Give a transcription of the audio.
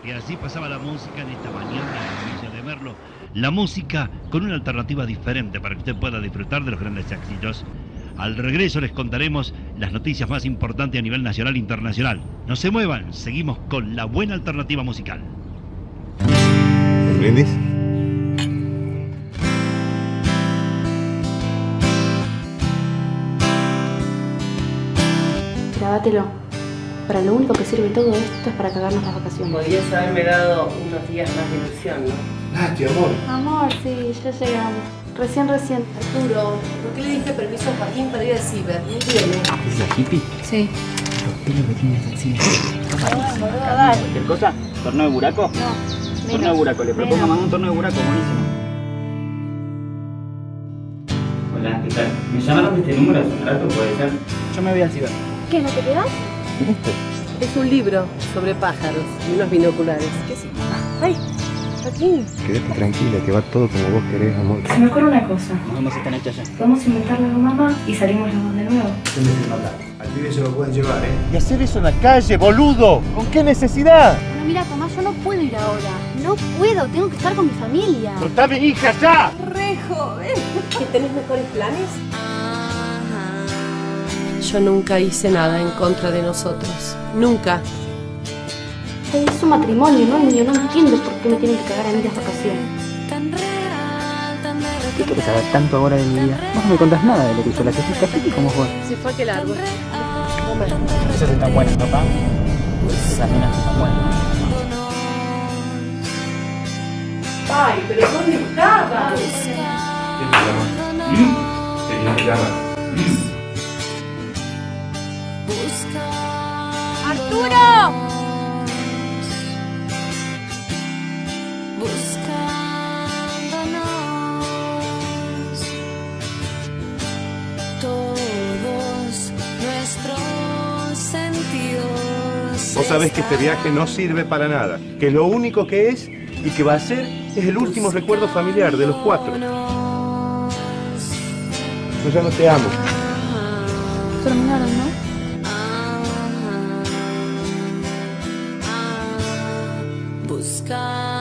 Y así pasaba la música en esta mañana en la Villa de Merlo. La música con una alternativa diferente para que usted pueda disfrutar de los grandes éxitos. Al regreso les contaremos las noticias más importantes a nivel nacional e internacional. No se muevan, seguimos con la buena alternativa musical. ¿Un brindis? Grábatelo. Para lo único que sirve todo esto es para cagarnos las vacaciones. Podrías haberme dado unos días más de ilusión, ¿no? Nati, amor. Amor, sí, ya llegamos. Recién. Arturo, ¿por qué le diste permiso a Joaquín para ir al ciber? No entiende. ¿Es la hippie? Sí. Los pelos que tienes encima. Dale. ¿Cualquier cosa? ¿Torneo de buraco? No, Torneo de buraco, le propongo más un torneo de buraco, buenísimo. Hola, ¿qué tal? ¿Me llamaron de este número hace un rato? ¿Puede ser? Yo me voy al ciber. ¿Qué, no te quedas? ¿Qué es esto? Es un libro sobre pájaros y unos binoculares. ¿Qué es? ¡Ay! Joaquín. Quédate tranquila, que va todo como vos querés, amor. Se me ocurre una cosa. Nos vemos esta noche allá. Podemos inventarle a mamá y salimos los dos de nuevo. Al pibe se lo pueden llevar, ¿eh? Y hacer eso en la calle, boludo. ¿Con qué necesidad? Bueno, mira, Tomás, yo no puedo ir ahora. No puedo, tengo que estar con mi familia. ¡Soltame, hija, ya! ¡Re joven! ¿Que tenés mejores planes? Yo nunca hice nada en contra de nosotros. Nunca. Es un matrimonio, no el mío. No entiendo por qué me tienen que cagar a mí las vacaciones. ¿Qué quieres saber tanto ahora de mi vida? Vos no me contás nada de lo que yo le hacía. Casi como vos. Se fue aquel árbol. Esas están buenas, papá. Esas nenas están buenas. ¡Ay, pero ¿dónde estabas? ¿Qué te llama? ¡Arturo! Vos sabés que este viaje no sirve para nada. Que lo único que es y que va a ser es el último recuerdo familiar de los cuatro. Yo ya no te amo. Terminaron, ¿no? Buscar